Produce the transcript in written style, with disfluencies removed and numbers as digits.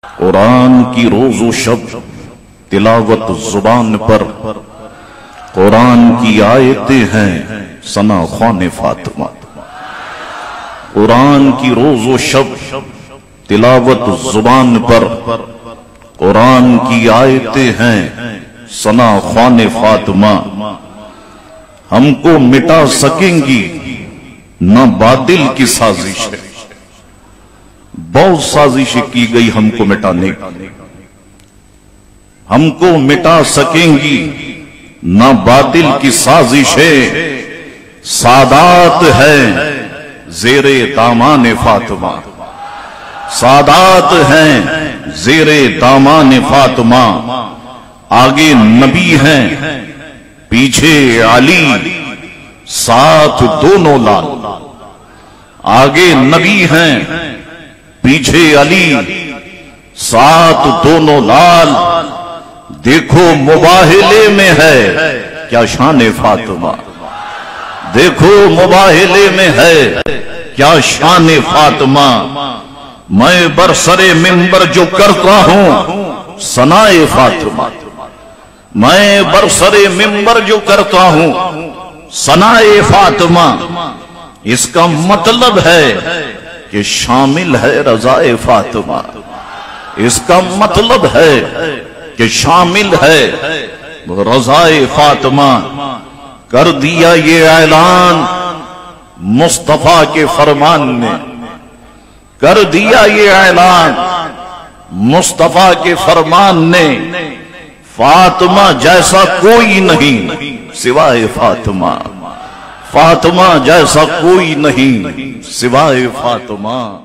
قرآن کی روز و شب تلاوت زبان پر، قرآن کی آیتیں ہیں ثنا خوان فاطمہ۔ قرآن کی روز و شب تلاوت زبان پر، قرآن کی آیتیں ہیں ثنا خوان فاطمہ۔ ہم کو مٹا سکیں گی نہ باطل کی سازش ہے، بہت سازشیں کی گئی ہم کو مٹانے کی، ہم کو مٹا سکیں گی نہ باطل کی سازش ہے۔ سادات ہے زیر دامان فاطمہ، سادات ہیں زیر دامان فاطمہ۔ آگے نبی ہیں پیچھے علی، ساتھ دونوں لال۔ آگے نبی ہیں پیچھے علی، ساتھ دونوں لال۔ دیکھو مباہلے میں ہے کیا شان فاطمہ، دیکھو مباہلے میں ہے کیا شان فاطمہ۔ میں برسر منبر جو کرتا ہوں ثنا فاطمہ، میں برسر منبر جو کرتا ہوں ثنا فاطمہ۔ اس کا مطلب ہے کہ شامل ہے رضا فاطمہ، اس کا مطلب ہے کہ شامل ہے رضا فاطمہ۔ کر دیا یہ اعلان مصطفیٰ کے فرمان نے، کر دیا یہ اعلان مصطفیٰ کے فرمان نے۔ فاطمہ جیسا کوئی نہیں سوائے فاطمہ، فاطمہ جیسا کوئی نہیں سوائے فاطمہ۔